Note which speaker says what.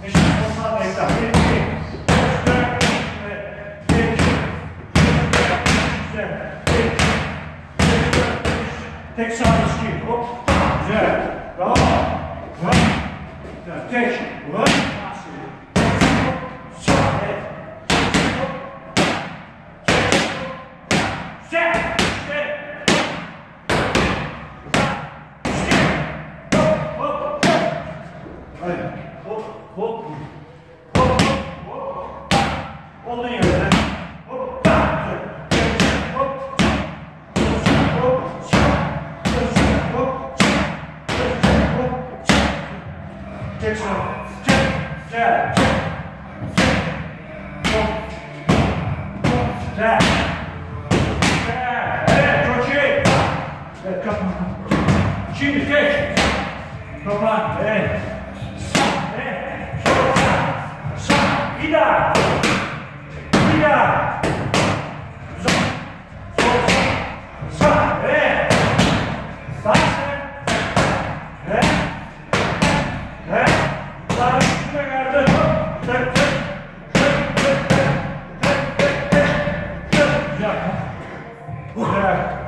Speaker 1: Jeszcze mocno ręka. Tek sağ iski. Hop. Güzel. Bravo. Hop. Tek. Hop. Hop, hop, hop, hop, olduğun yerde. Hop, hop, çek şunu, çek, çek, çek, evet, çok iyi. Evet, kapma. Şimdi geç. Kapma, evet. Bir daha. Bir daha. Sol. Sağ. Evet. Sağ. Evet. Evet. Sağ üstüne geldi. Tık tık. Tık tık tık. Tık tık tık. Güzel. Güzel.